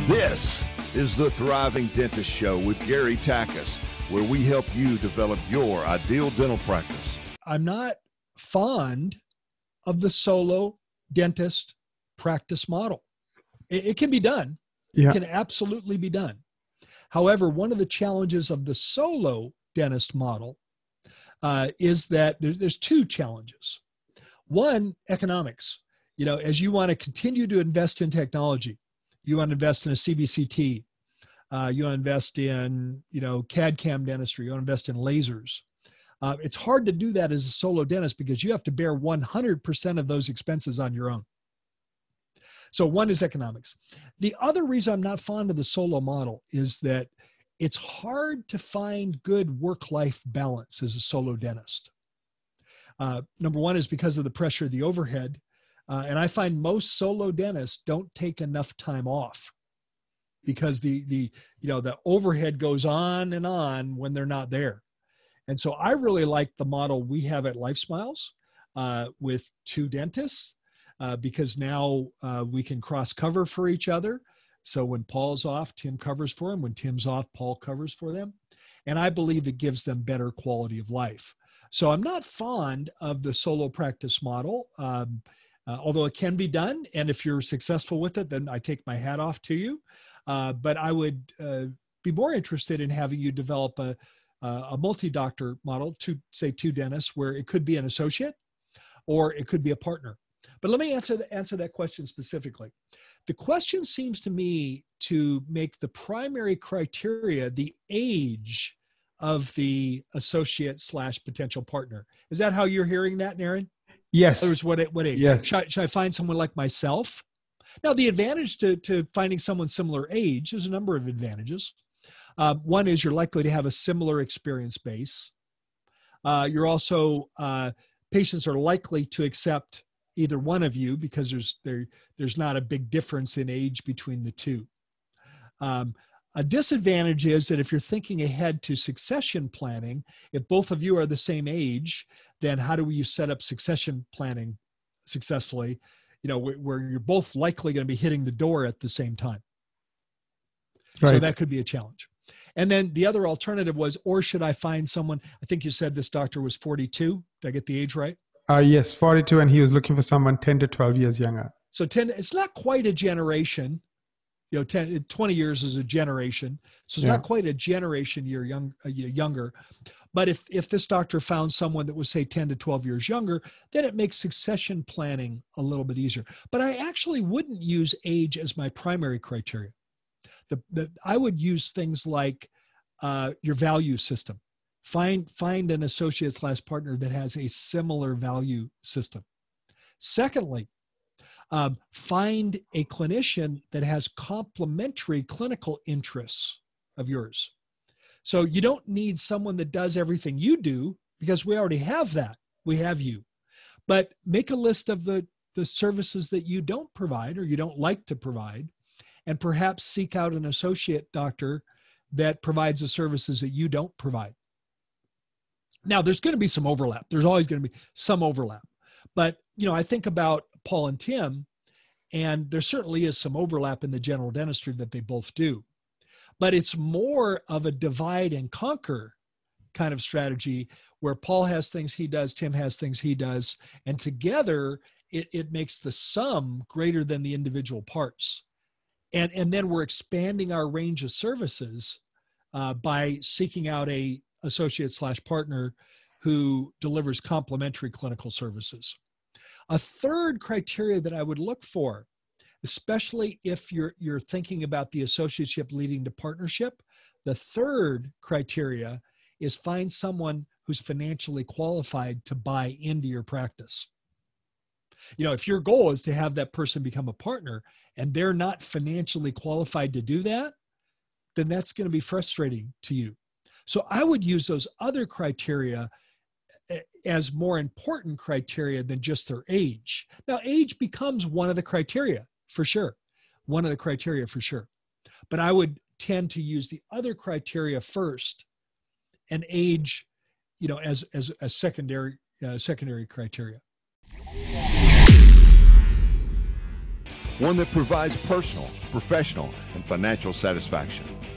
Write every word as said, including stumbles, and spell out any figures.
This is the Thriving Dentist Show with Gary Takis, where we help you develop your ideal dental practice. I'm not fond of the solo dentist practice model. It, it can be done. Yeah. It can absolutely be done. However, one of the challenges of the solo dentist model uh, is that there's, there's two challenges. One, economics. You know, as you want to continue to invest in technology, you want to invest in a C B C T, uh, you want to invest in, you know, C A D/C A M dentistry, you want to invest in lasers. Uh, it's hard to do that as a solo dentist because you have to bear one hundred percent of those expenses on your own. So one is economics. The other reason I'm not fond of the solo model is that it's hard to find good work-life balance as a solo dentist. Uh, number one is because of the pressure of the overhead. Uh, and I find most solo dentists don't take enough time off because the, the, you know, the overhead goes on and on when they're not there. And so I really like the model we have at LifeSmiles uh, with two dentists uh, because now uh, we can cross cover for each other. So when Paul's off, Tim covers for him. When Tim's off, Paul covers for them. And I believe it gives them better quality of life. So I'm not fond of the solo practice model. Um, Uh, although it can be done, and if you're successful with it, then I take my hat off to you. Uh, but I would uh, be more interested in having you develop a, a multi-doctor model, to say two dentists, where it could be an associate or it could be a partner. But let me answer, the, answer that question specifically. The question seems to me to make the primary criteria the age of the associate slash potential partner. Is that how you're hearing that, Naren? Yes. In other words, what, what age? Yes. Should I, should I find someone like myself? Now, the advantage to, to finding someone similar age, there's a number of advantages. Uh, one is you're likely to have a similar experience base. Uh, you're also, uh, patients are likely to accept either one of you because there's, there, there's not a big difference in age between the two. Um, A disadvantage is that if you're thinking ahead to succession planning, if both of you are the same age, then how do you set up succession planning successfully, you know, where, where you're both likely going to be hitting the door at the same time. Right. So that could be a challenge. And then the other alternative was, or should I find someone, I think you said this doctor was forty-two. Did I get the age right? Uh, yes, forty-two, and he was looking for someone ten to twelve years younger. So ten, it's not quite a generation. You know, ten, twenty years is a generation. So it's yeah. not quite a generation year young, uh, younger. But if, if this doctor found someone that was, say, ten to twelve years younger, then it makes succession planning a little bit easier. But I actually wouldn't use age as my primary criteria. The, the, I would use things like uh, your value system. Find, find an associate slash partner that has a similar value system. Secondly, Um, find a clinician that has complementary clinical interests of yours. So you don't need someone that does everything you do because we already have that. We have you. But make a list of the, the services that you don't provide or you don't like to provide, and perhaps seek out an associate doctor that provides the services that you don't provide. Now, there's going to be some overlap. There's always going to be some overlap. But, you know, I think about Paul and Tim, and there certainly is some overlap in the general dentistry that they both do. But it's more of a divide and conquer kind of strategy where Paul has things he does, Tim has things he does, and together it, it makes the sum greater than the individual parts. And, and then we're expanding our range of services uh, by seeking out a associate slash partner who delivers complementary clinical services. A third criteria that I would look for, especially if you're, you're thinking about the associateship leading to partnership, the third criteria is find someone who's financially qualified to buy into your practice. You know, if your goal is to have that person become a partner and they're not financially qualified to do that, then that's going to be frustrating to you. So I would use those other criteria as more important criteria than just their age. Now, age becomes one of the criteria for sure, one of the criteria for sure. But I would tend to use the other criteria first and age, you know, as, as a secondary, uh, secondary criteria. one that provides personal, professional, and financial satisfaction.